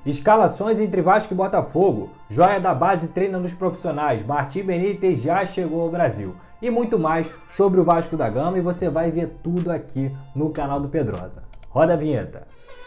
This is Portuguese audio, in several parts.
Escalações entre Vasco e Botafogo. Joia da base treina nos profissionais. Martim Benítez já chegou ao Brasil. E muito mais sobre o Vasco da Gama, e você vai ver tudo aqui no canal do Pedrosa. Roda a vinheta.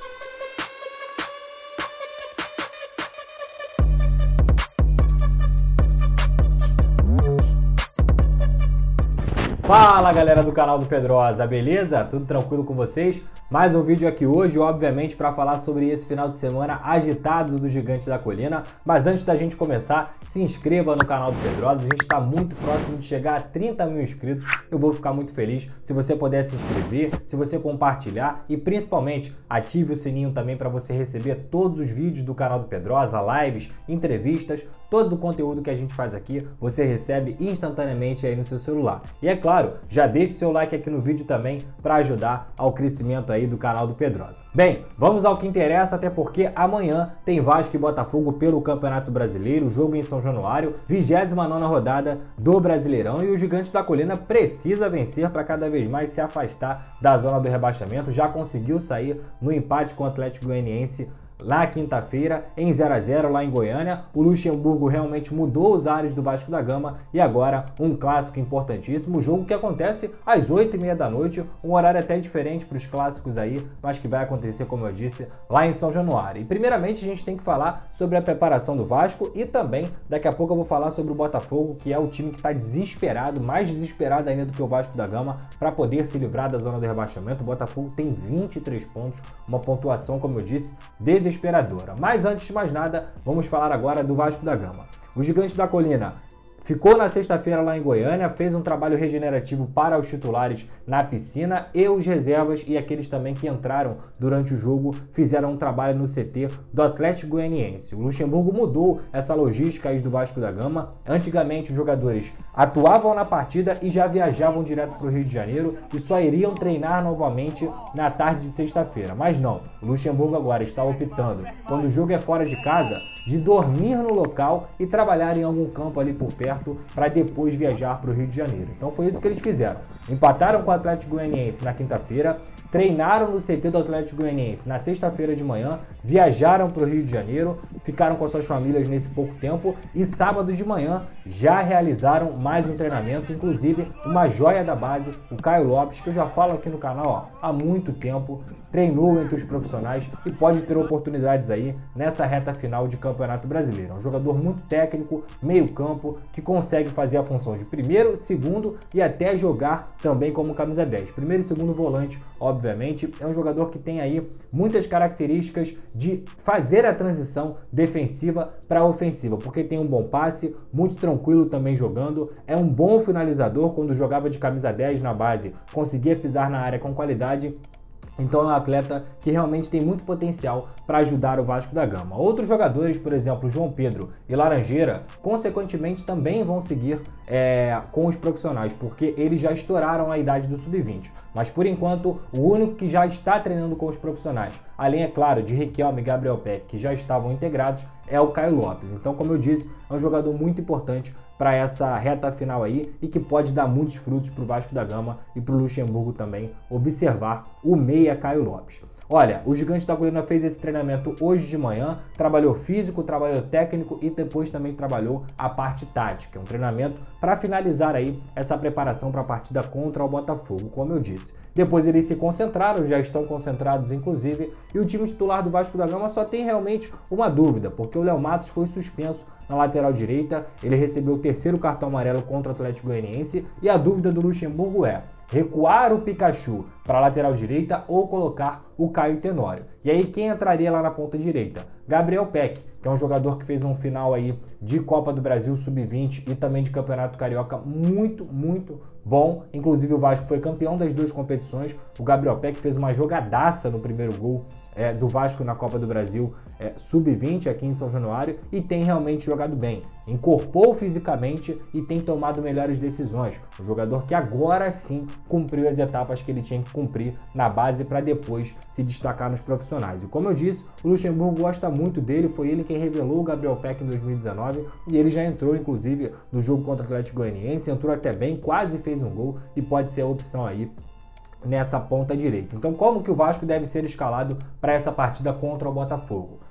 Fala galera do canal do Pedrosa, beleza? Tudo tranquilo com vocês? Mais um vídeo aqui hoje, obviamente, para falar sobre esse final de semana agitado do Gigante da Colina. Mas antes da gente começar, se inscreva no canal do Pedrosa. A gente está muito próximo de chegar a 30 mil inscritos. Eu vou ficar muito feliz se você puder se inscrever, se você compartilhar e principalmente ative o sininho também para você receber todos os vídeos do canal do Pedrosa, lives, entrevistas, todo o conteúdo que a gente faz aqui, você recebe instantaneamente aí no seu celular. E é claro, já deixe seu like aqui no vídeo também para ajudar ao crescimento aí do canal do Pedrosa. Bem, vamos ao que interessa, até porque amanhã tem Vasco e Botafogo pelo Campeonato Brasileiro, jogo em São Januário, 29ª rodada do Brasileirão, e o Gigante da Colina precisa vencer para cada vez mais se afastar da zona do rebaixamento. Já conseguiu sair no empate com o Atlético Goianiense na quinta-feira, em 0 a 0 lá em Goiânia. O Luxemburgo realmente mudou os ares do Vasco da Gama e agora um clássico importantíssimo, jogo que acontece às 8h30 da noite, um horário até diferente para os clássicos aí, mas que vai acontecer, como eu disse, lá em São Januário. E primeiramente a gente tem que falar sobre a preparação do Vasco e também daqui a pouco eu vou falar sobre o Botafogo, que é o time que está desesperado, mais desesperado ainda do que o Vasco da Gama, para poder se livrar da zona do rebaixamento. O Botafogo tem 23 pontos, uma pontuação, como eu disse, desesperadora. Mas antes de mais nada, vamos falar agora do Vasco da Gama. O Gigante da Colina ficou na sexta-feira lá em Goiânia, fez um trabalho regenerativo para os titulares na piscina, e os reservas e aqueles também que entraram durante o jogo fizeram um trabalho no CT do Atlético Goianiense. O Luxemburgo mudou essa logística aí do Vasco da Gama. Antigamente os jogadores atuavam na partida e já viajavam direto para o Rio de Janeiro e só iriam treinar novamente na tarde de sexta-feira. Mas não, o Luxemburgo agora está optando, quando o jogo é fora de casa, de dormir no local e trabalhar em algum campo ali por perto para depois viajar para o Rio de Janeiro. Então foi isso que eles fizeram. Empataram com o Atlético Goianiense na quinta-feira, treinaram no CT do Atlético Goianiense na sexta-feira de manhã, viajaram para o Rio de Janeiro, ficaram com suas famílias nesse pouco tempo e sábado de manhã já realizaram mais um treinamento, inclusive uma joia da base, o Caio Lopes, que eu já falo aqui no canal há muito tempo, treinou entre os profissionais e pode ter oportunidades aí nessa reta final de Campeonato Brasileiro. É um jogador muito técnico, meio campo, que consegue fazer a função de primeiro, segundo e até jogar também como camisa 10. Primeiro e segundo volante, obviamente, é um jogador que tem aí muitas características de fazer a transição defensiva para ofensiva, porque tem um bom passe, muito tranquilo também jogando, é um bom finalizador. Quando jogava de camisa 10 na base, conseguia pisar na área com qualidade. Então é um atleta que realmente tem muito potencial para ajudar o Vasco da Gama. Outros jogadores, por exemplo, João Pedro e Laranjeira, consequentemente também vão seguir com os profissionais, porque eles já estouraram a idade do sub-20. Mas por enquanto, o único que já está treinando com os profissionais, além, é claro, de Riquelme e Gabriel Peck, que já estavam integrados, é o Caio Lopes. Então, como eu disse, é um jogador muito importante para essa reta final aí e que pode dar muitos frutos para o Vasco da Gama e para o Luxemburgo também observar o meia Caio Lopes. Olha, o Gigante da Colina fez esse treinamento hoje de manhã, trabalhou físico, trabalhou técnico e depois também trabalhou a parte tática. Um treinamento para finalizar aí essa preparação para a partida contra o Botafogo, como eu disse. Depois eles se concentraram, já estão concentrados inclusive, e o time titular do Vasco da Gama só tem realmente uma dúvida, porque o Léo Matos foi suspenso na lateral direita, ele recebeu o terceiro cartão amarelo contra o Atlético Goianiense, e a dúvida do Luxemburgo é recuar o Pikachu para a lateral direita ou colocar o Caio Tenório. E aí quem entraria lá na ponta direita? Gabriel Peck, que é um jogador que fez um final aí de Copa do Brasil Sub-20 e também de Campeonato Carioca muito bom. Inclusive o Vasco foi campeão das duas competições. O Gabriel Peck fez uma jogadaça no primeiro gol do Vasco na Copa do Brasil Sub-20 aqui em São Januário e tem realmente jogado bem. Incorporou fisicamente e tem tomado melhores decisões. Um jogador que agora sim cumpriu as etapas que ele tinha que cumprir na base para depois se destacar nos profissionais. E como eu disse, o Luxemburgo gosta muito dele, foi ele quem revelou o Gabriel Peck em 2019 e ele já entrou inclusive no jogo contra o Atlético Goianiense, entrou até bem, quase fez um gol e pode ser a opção aí nessa ponta direita. Então como que o Vasco deve ser escalado para essa partida contra o Botafogo?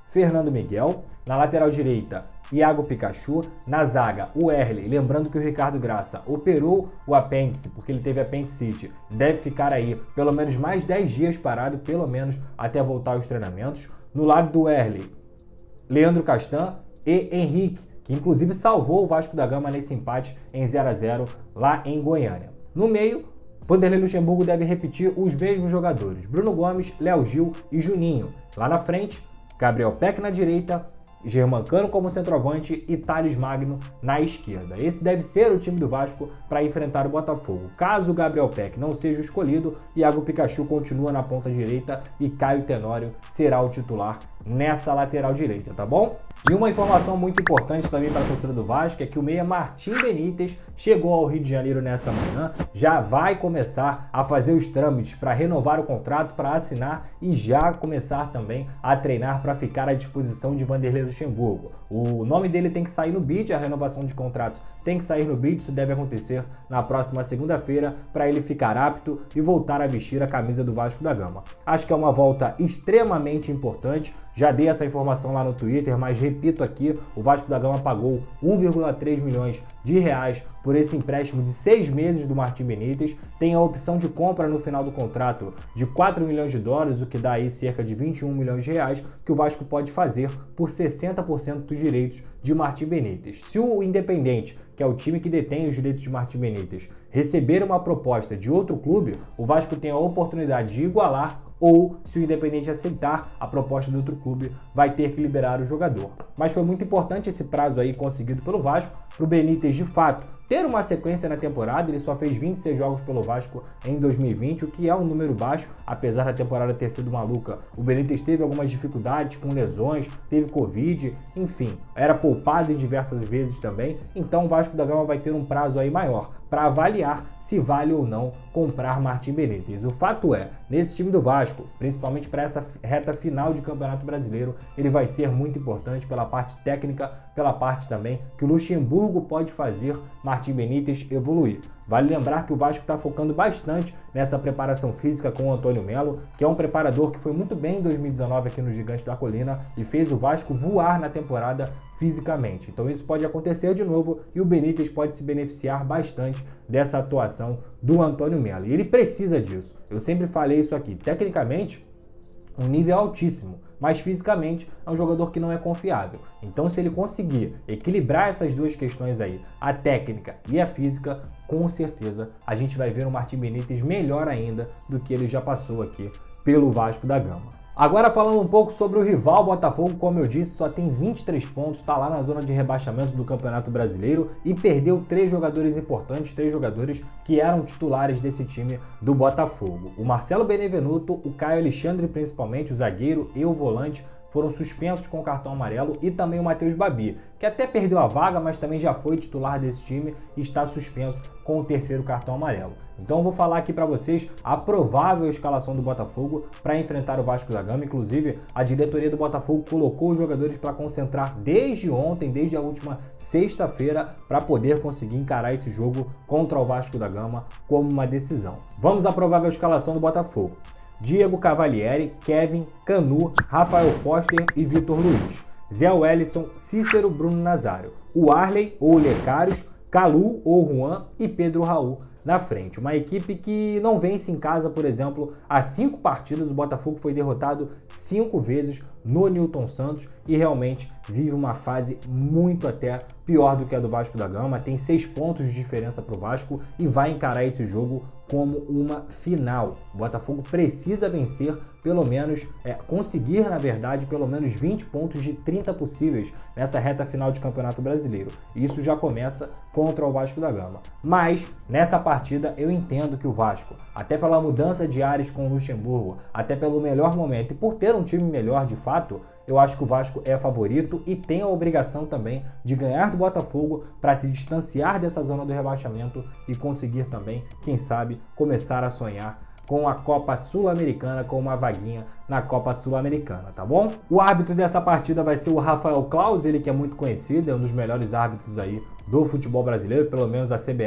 Fernando Miguel. Na lateral direita, Iago Pikachu. Na zaga, o Erley. Lembrando que o Ricardo Graça operou o apêndice, porque ele teve apendicite. Deve ficar aí pelo menos mais 10 dias parado, pelo menos até voltar aos treinamentos. No lado do Erley, Leandro Castan e Henrique, que inclusive salvou o Vasco da Gama nesse empate em 0-0 lá em Goiânia. No meio, Vanderlei Luxemburgo deve repetir os mesmos jogadores: Bruno Gomes, Léo Gil e Juninho. Lá na frente, Gabriel Peck na direita, Germancano como centroavante e Thales Magno na esquerda. Esse deve ser o time do Vasco para enfrentar o Botafogo. Caso o Gabriel Peck não seja escolhido, Iago Pikachu continua na ponta direita e Caio Tenório será o titular nessa lateral direita, tá bom? E uma informação muito importante também para a torcida do Vasco é que o meia Martim Benítez chegou ao Rio de Janeiro nessa manhã, já vai começar a fazer os trâmites para renovar o contrato, para assinar e já começar também a treinar para ficar à disposição de Vanderlei Luxemburgo. O nome dele tem que sair no bid, a renovação de contrato tem que sair no bid, isso deve acontecer na próxima segunda-feira para ele ficar apto e voltar a vestir a camisa do Vasco da Gama. Acho que é uma volta extremamente importante, já dei essa informação lá no Twitter, mas repito aqui, o Vasco da Gama pagou 1,3 milhões de reais por esse empréstimo de 6 meses do Martim Benítez, tem a opção de compra no final do contrato de 4 milhões de dólares, o que dá aí cerca de 21 milhões de reais, que o Vasco pode fazer por 60% dos direitos de Martim Benítez. Se o Independente, que é o time que detém os direitos de Martim Benítez, receber uma proposta de outro clube, o Vasco tem a oportunidade de igualar, ou, se o Independente aceitar a proposta do outro clube, vai ter que liberar o jogador. Mas foi muito importante esse prazo aí conseguido pelo Vasco, para o Benítez, de fato, ter uma sequência na temporada. Ele só fez 26 jogos pelo Vasco em 2020, o que é um número baixo, apesar da temporada ter sido maluca. O Benítez teve algumas dificuldades com lesões, teve Covid, enfim, era poupado em diversas vezes também, então o Vasco da Gama vai ter um prazo aí maior para avaliar se vale ou não comprar Martim Benítez. O fato é, nesse time do Vasco, principalmente para essa reta final de Campeonato Brasileiro, ele vai ser muito importante pela parte técnica, pela parte também que o Luxemburgo pode fazer Martim Benítez evoluir. Vale lembrar que o Vasco está focando bastante nessa preparação física com o Antônio Melo, que é um preparador que foi muito bem em 2019 aqui no Gigante da Colina e fez o Vasco voar na temporada fisicamente. Então isso pode acontecer de novo e o Benítez pode se beneficiar bastante dessa atuação do Antônio Melo. E ele precisa disso. Eu sempre falei isso aqui. Tecnicamente, um nível altíssimo, mas fisicamente é um jogador que não é confiável. Então, se ele conseguir equilibrar essas duas questões aí, a técnica e a física, com certeza a gente vai ver um Martim Benítez melhor ainda do que ele já passou aqui pelo Vasco da Gama. Agora falando um pouco sobre o rival Botafogo, como eu disse, só tem 23 pontos, está lá na zona de rebaixamento do Campeonato Brasileiro e perdeu 3 jogadores importantes, 3 jogadores que eram titulares desse time do Botafogo. O Marcelo Benevenuto, o Caio Alexandre principalmente, o zagueiro e o volante, foram suspensos com cartão amarelo, e também o Matheus Babi, que até perdeu a vaga, mas também já foi titular desse time e está suspenso com o 3º cartão amarelo. Então eu vou falar aqui para vocês a provável escalação do Botafogo para enfrentar o Vasco da Gama. Inclusive, a diretoria do Botafogo colocou os jogadores para concentrar desde ontem, desde a última sexta-feira, para poder conseguir encarar esse jogo contra o Vasco da Gama como uma decisão. Vamos à provável escalação do Botafogo: Diego Cavalieri, Kevin, Canu, Rafael Foster e Vitor Luiz. Zé Wellison, Cícero, Bruno Nazário. O Arley ou Lecários, Calu ou Juan e Pedro Raul na frente. Uma equipe que não vence em casa, por exemplo, há 5 partidas. O Botafogo foi derrotado 5 vezes no Newton Santos e realmente vive uma fase muito até pior do que a do Vasco da Gama. Tem 6 pontos de diferença para o Vasco e vai encarar esse jogo como uma final. O Botafogo precisa vencer, pelo menos, conseguir, na verdade, pelo menos 20 pontos de 30 possíveis nessa reta final de Campeonato Brasileiro. E isso já começa contra o Vasco da Gama. Mas, nessa partida, eu entendo que o Vasco, até pela mudança de ares com o Luxemburgo, até pelo melhor momento e por ter um time melhor de fato, eu acho que o Vasco é favorito e tem a obrigação também de ganhar do Botafogo para se distanciar dessa zona do rebaixamento e conseguir também, quem sabe, começar a sonhar com a Copa Sul-Americana, com uma vaguinha na Copa Sul-Americana, tá bom? O árbitro dessa partida vai ser o Rafael Claus, ele que é muito conhecido, é um dos melhores árbitros aí do futebol brasileiro, pelo menos a CBF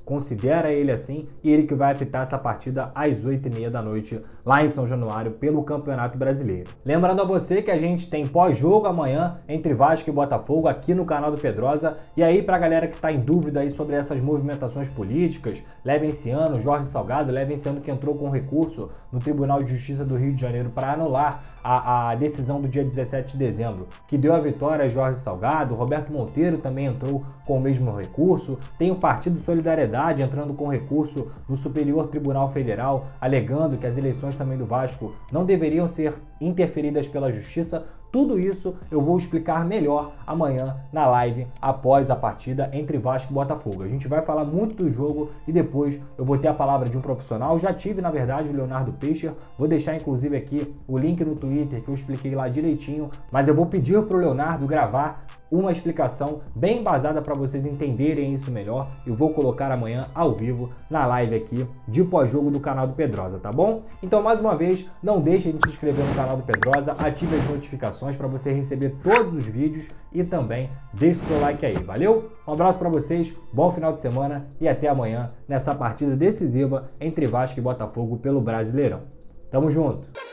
considera ele assim, e ele que vai apitar essa partida às 8h30 da noite lá em São Januário pelo Campeonato Brasileiro. Lembrando a você que a gente tem pós-jogo amanhã entre Vasco e Botafogo aqui no canal do Pedrosa. E aí, pra galera que tá em dúvida aí sobre essas movimentações políticas, Levenciano, Jorge Salgado, Levenciano que entrou com recurso no Tribunal de Justiça do Rio de Janeiro para anular a decisão do dia 17 de dezembro, que deu a vitória a Jorge Salgado. Roberto Monteiro também entrou com o mesmo recurso. Tem o Partido Solidariedade entrando com recurso no Superior Tribunal Federal, alegando que as eleições também do Vasco não deveriam ser interferidas pela Justiça. Tudo isso eu vou explicar melhor amanhã na live após a partida entre Vasco e Botafogo. A gente vai falar muito do jogo e depois eu vou ter a palavra de um profissional. Já tive, na verdade, o Leonardo Peixer. Vou deixar inclusive aqui o link no Twitter que eu expliquei lá direitinho, mas eu vou pedir para o Leonardo gravar uma explicação bem embasada para vocês entenderem isso melhor. Eu vou colocar amanhã ao vivo na live aqui de pós-jogo do canal do Pedrosa, tá bom? Então, mais uma vez, não deixem de se inscrever no canal do Pedrosa, ative as notificações para você receber todos os vídeos e também deixe seu like aí, valeu? Um abraço para vocês, bom final de semana e até amanhã nessa partida decisiva entre Vasco e Botafogo pelo Brasileirão. Tamo junto!